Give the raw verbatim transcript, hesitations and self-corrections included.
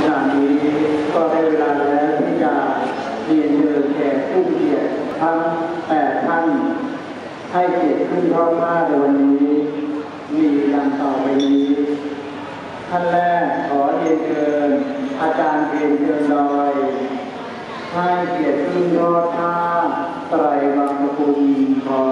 ณะนี้ก็ได้เวลาแล้วที่จะเรียนเชิญแขกผู้เกียรติทั้งแปดท่านให้เกียรติขึ้นร่องมาในวันนี้มีดังต่อไปนี้ท่านแรกขอเรียนเชิญอาจารย์เพียรเชิญลอยให้เกียรติขึ้นรอดท่าไตรวังคุณขอ